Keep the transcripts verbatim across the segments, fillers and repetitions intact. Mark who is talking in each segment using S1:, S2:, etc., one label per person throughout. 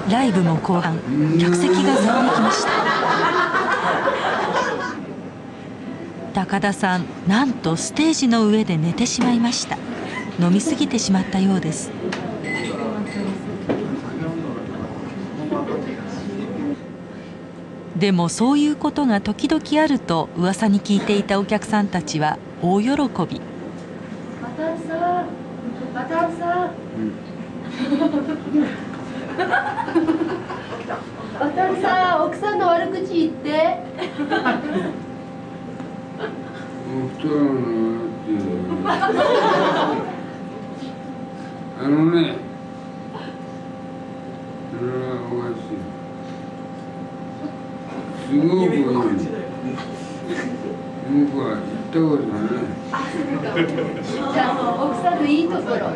S1: ライブも後半、客席がざわめきました。高田さん、なんとステージの上で寝てしまいました。飲みすぎてしまったようです。でもそういうことが時々あると噂に聞いていたお客さんたちは大喜び。渡さん、渡さん、渡さん、奥さんの悪口言って。
S2: あのね、それはおかしい。すごくいい。僕は言ったことない。
S1: じゃあ奥さんのいいところ。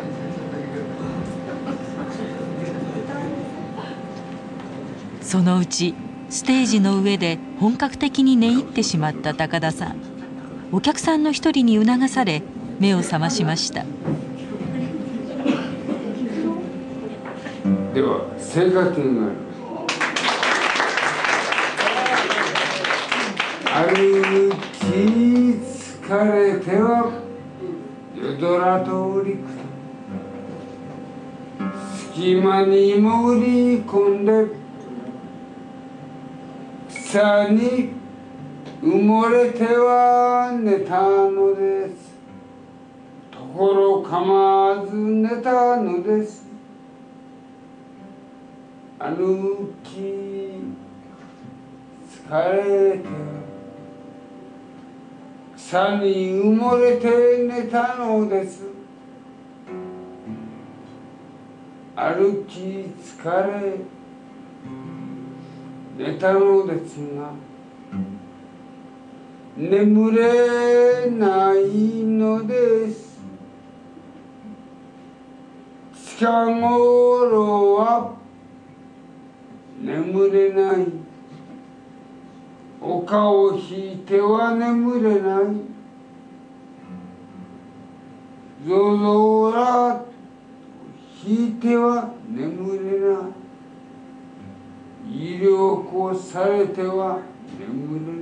S1: そのうちステージの上で本格的に寝入ってしまった高田さん。お客さんの一人に促され目を覚ましました。
S2: では生活になる。歩き疲れては夜空と陸隙間に潜り込んで草に埋もれては寝たのです。ところ構わず寝たのです。歩き疲れて草に埋もれて寝たのです。歩き疲れ寝たのですが眠れないのです。近頃は眠れない。丘を引いては眠れない。ぞぞら引いては眠れない。威力をされては眠れない。